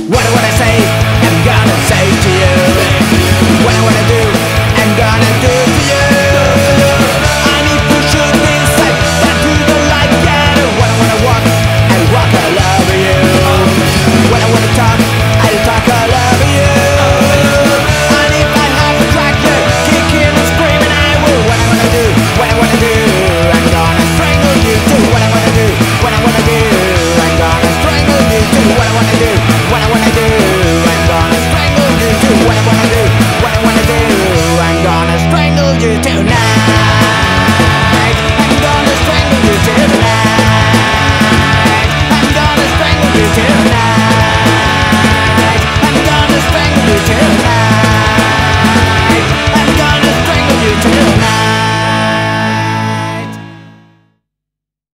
What I wanna say, I'm gonna say to you. What I wanna do, I'm gonna do.